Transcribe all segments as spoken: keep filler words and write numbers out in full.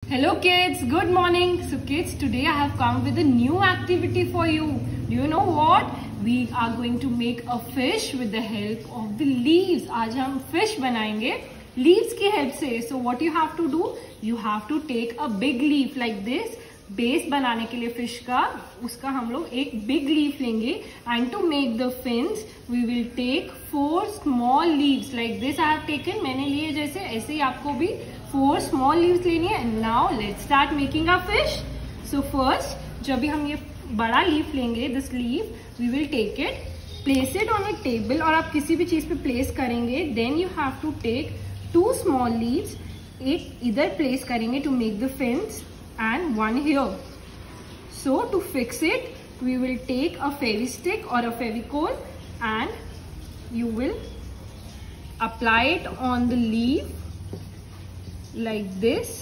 Hello kids, good morning. So kids, today I have come with a new activity for you. Do you know what? We are going to make a fish with the help of the leaves. आज हम fish बनाएंगे leaves की help से. So what you have to do? You have to take a big leaf like this. Base बनाने के लिए fish का उसका हम लोग एक बिग लीफ लेंगे and to make the fins we will take four small leaves like this I have taken. मैंने लिए जैसे ऐसे ही आपको भी फोर स्मॉल लीव्स लेनी है. And now let's start making a fish. So first जब भी हम ये बड़ा लीफ लेंगे this leaf we will take it, place it on a table, और आप किसी भी चीज पे प्लेस करेंगे. Then you have to take two small leaves, एक इधर प्लेस करेंगे to make the fins and one here. So to fix it we will take a fevi stick or a fevicol and you will apply it on the leaf like this.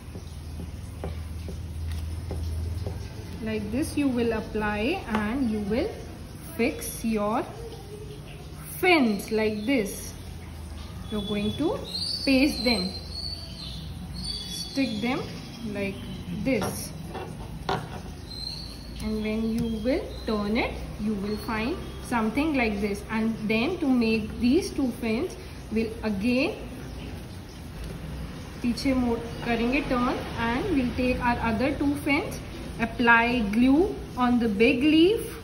Like this you will apply and you will fix your fins like this. You're going to paste them, stick them like this, and when you will turn it you will find something like this. And then to make these two fins we'll again पीछे मोड़ करेंगे turn and we'll take our other two fins, apply glue on the big leaf,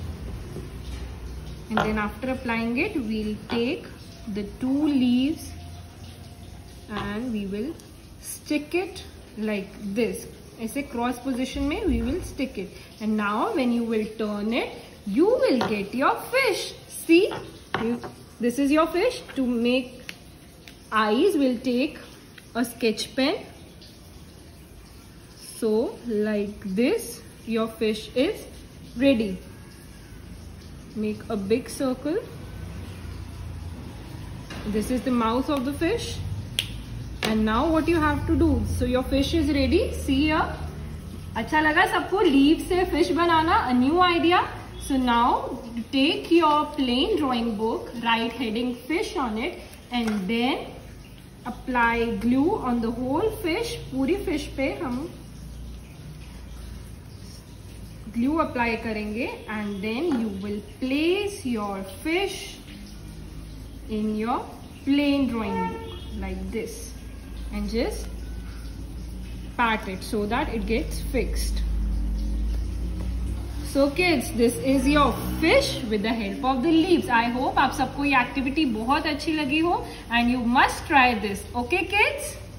and then after applying it we'll take the two leaves and we will stick it like this. ऐसे cross position में we will stick it. And now when you will turn it you will get your fish. See, you, this is your fish. To make eyes we'll take a sketch pen. So like this your fish is ready. Make a big circle. This is the mouth of the fish. And now what you have to do, so your fish is ready. See here. अच्छा लगा सबको leaf से fish बनाना? A new idea. So now take your plain drawing book, write heading fish on it, and then apply glue on the whole fish. पूरी fish पे हम glue apply करेंगे and then you will place your fish in your plain drawing book like this. And just pat it so that it gets fixed. So kids, this is your fish with the help of the leaves. I hope आप सबको ये activity बहुत अच्छी लगी हो and you must try this. Okay kids?